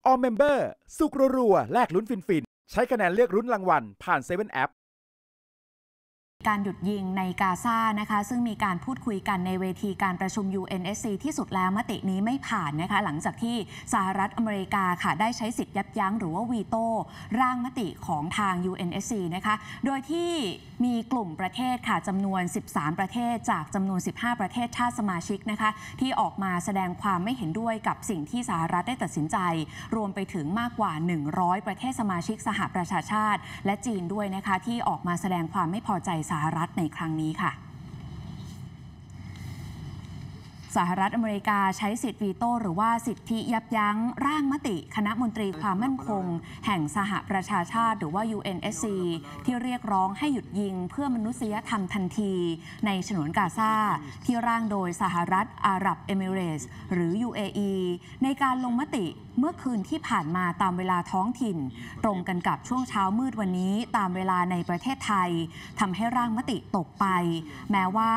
All Member สุกรัวๆแลกลุ้นฟินๆใช้คะแนนเลือกลุ้นรางวัลผ่าน7 App การหยุดยิงในกาซานะคะซึ่งมีการพูดคุยกันในเวทีการประชุม UNSC ที่สุดแล้วมตินี้ไม่ผ่านนะคะหลังจากที่สหรัฐอเมริกาค่ะได้ใช้สิทธิ์ยับยั้งหรือว่าวีโต้ร่างมติของทาง UNSC นะคะโดยที่มีกลุ่มประเทศค่ะจำนวน13ประเทศจากจำนวน15ประเทศชาติสมาชิกนะคะที่ออกมาแสดงความไม่เห็นด้วยกับสิ่งที่สหรัฐได้ตัดสินใจรวมไปถึงมากกว่า100ประเทศสมาชิกสหประชาชาติและจีนด้วยนะคะที่ออกมาแสดงความไม่พอใจสหรัฐในครั้งนี้ค่ะสหรัฐอเมริกาใช้สิทธิวีโต้หรือว่าสิทธิยับยั้งร่างมติคณะมนตรีความมั่นคงแห่งสหประชาชาติหรือว่า UNSC ที่เรียกร้องให้หยุดยิงเพื่อมนุษยธรรมทันทีในฉนวนกาซาที่ร่างโดยสหรัฐอาหรับเอมิเรตส์หรือ UAE ในการลงมติเมื่อคืนที่ผ่านมาตามเวลาท้องถิ่นตรงกันกับช่วงเช้ามืดวันนี้ตามเวลาในประเทศไทยทำให้ร่างมติตกไปแม้ว่า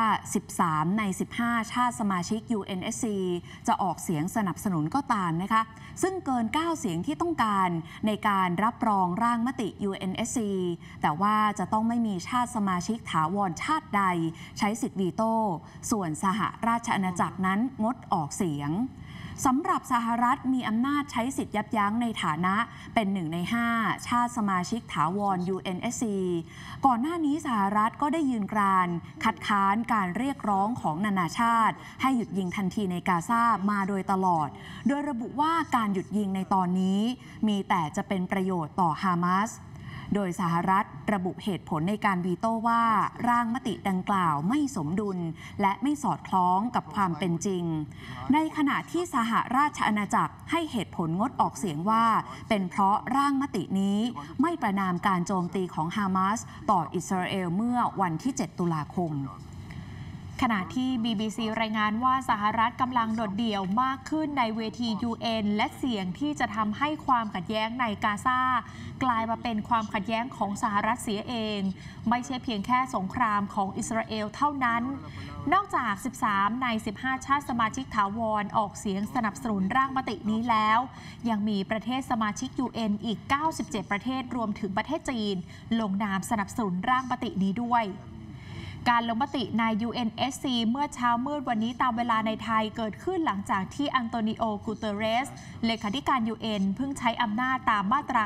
13ใน15ชาติสมาชิก UNSC จะออกเสียงสนับสนุนก็ตามนะคะซึ่งเกิน9เสียงที่ต้องการในการรับรองร่างมติ UNSC แต่ว่าจะต้องไม่มีชาติสมาชิกถาวรชาติใดใช้สิทธิวีโต้ส่วนสหราชอาณาจักรนั้นงดออกเสียงสำหรับสหรัฐมีอำนาจใช้สิทธิยับยั้งในฐานะเป็น1 ใน 5ชาติสมาชิกถาวร UNSC ก่อนหน้านี้สหรัฐก็ได้ยืนกรานคัดค้านการเรียกร้องของนานาชาติให้หยุดยิงทันทีในกาซามาโดยตลอดโดยระบุว่าการหยุดยิงในตอนนี้มีแต่จะเป็นประโยชน์ต่อฮามาสโดยสหรัฐระบุเหตุผลในการวีโต้ว่าร่างมติดังกล่าวไม่สมดุลและไม่สอดคล้องกับความเป็นจริงในขณะที่สหราชอาณาจักรให้เหตุผลงดออกเสียงว่าเป็นเพราะร่างมตินี้ไม่ประนามการโจมตีของฮามาสต่ออิสราเอลเมื่อวันที่7 ตุลาคมขณะที่ BBC รายงานว่าสหรัฐกำลังโดดเดี่ยวมากขึ้นในเวที UN และเสี่ยงที่จะทำให้ความขัดแย้งในกาซากลายมาเป็นความขัดแย้งของสหรัฐเสียเองไม่ใช่เพียงแค่สงครามของอิสราเอลเท่านั้นนอกจาก13ใน15ชาติสมาชิกถาวรออกเสียงสนับสนุนร่างมตินี้แล้วยังมีประเทศสมาชิก UN อีก97ประเทศรวมถึงประเทศจีนลงนามสนับสนุนร่างมตินี้ด้วยการลงมติใน UNSC เมื่อเช้ามืดวันนี้ตามเวลาในไทยเกิดขึ้นหลังจากที่อันโตนิโอ กูเตเรสเลขาธิการ UN เพิ่งใช้อำนาจตามมาตรา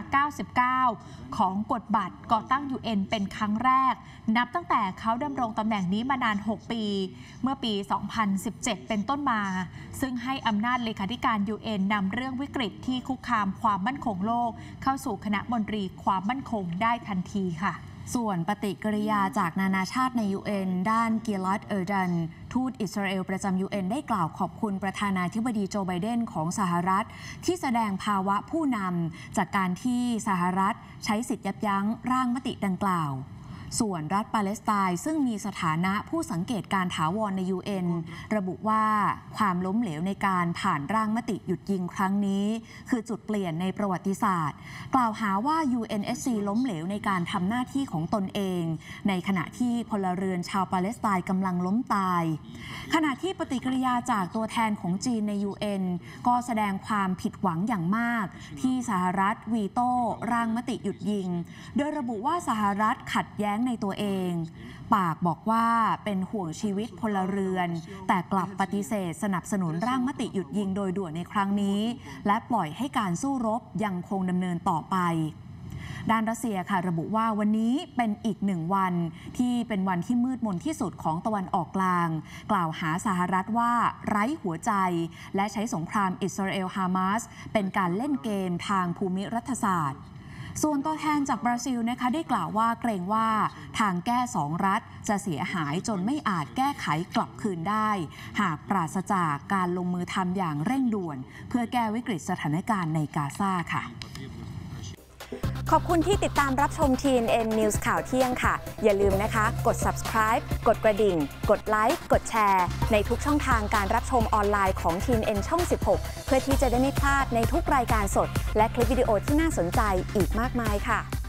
99 ของกฎบัตรก่อตั้ง UN เป็นครั้งแรกนับตั้งแต่เขาดำรงตำแหน่งนี้มานาน 6 ปีเมื่อปี 2017 เป็นต้นมาซึ่งให้อำนาจเลขาธิการ UN นำเรื่องวิกฤตที่คุกคามความมั่นคงโลกเข้าสู่คณะมนตรีความมั่นคงได้ทันทีค่ะส่วนปฏิกิริยาจากนานาชาติใน UN ด้านกิลัด เออร์ดันทูตอิสราเอลประจำ UN ได้กล่าวขอบคุณประธานาธิบดีโจไบเดนของสหรัฐที่แสดงภาวะผู้นำจากการที่สหรัฐใช้สิทธิยับยั้งร่างมติดังกล่าวส่วนรัฐปาเลสไตน์ซึ่งมีสถานะผู้สังเกตการถาวรใน UN ระบุว่าความล้มเหลวในการผ่านร่างมติหยุดยิงครั้งนี้คือจุดเปลี่ยนในประวัติศาสตร์กล่าวหาว่า UNSC ล้มเหลวในการทำหน้าที่ของตนเองในขณะที่พลเรือนชาวปาเลสไตน์กำลังล้มตายขณะที่ปฏิกิริยาจากตัวแทนของจีนใน UN ก็แสดงความผิดหวังอย่างมากที่สหรัฐวีโต้ร่างมติหยุดยิงโดยระบุว่าสหรัฐขัดแย้งในตัวเองปากบอกว่าเป็นห่วงชีวิตพลเรือนแต่กลับปฏิเสธสนับสนุนร่างมติหยุดยิงโดยด่วนในครั้งนี้และปล่อยให้การสู้รบยังคงดำเนินต่อไปด้านรัสเซียค่ะระบุว่าวันนี้เป็นอีก1 วันที่เป็นวันที่มืดมนที่สุดของตะวันออกกลางกล่าวหาสหรัฐว่าไร้หัวใจและใช้สงครามอิสราเอลฮามาสเป็นการเล่นเกมทางภูมิรัฐศาสตร์ส่วนตัวแทนจากบราซิลนะคะได้กล่าวว่าเกรงว่าทางแก้2 รัฐจะเสียหายจนไม่อาจแก้ไขกลับคืนได้หากปราศจากการลงมือทำอย่างเร่งด่วนเพื่อแก้วิกฤตสถานการณ์ในกาซาค่ะขอบคุณที่ติดตามรับชม TNN News ข่าวเที่ยงค่ะอย่าลืมนะคะกด subscribe กดกระดิ่งกดไลค์กดแชร์ในทุกช่องทางการรับชมออนไลน์ของ TNN ช่อง 16 เพื่อที่จะได้ไม่พลาดในทุกรายการสดและคลิปวิดีโอที่น่าสนใจอีกมากมายค่ะ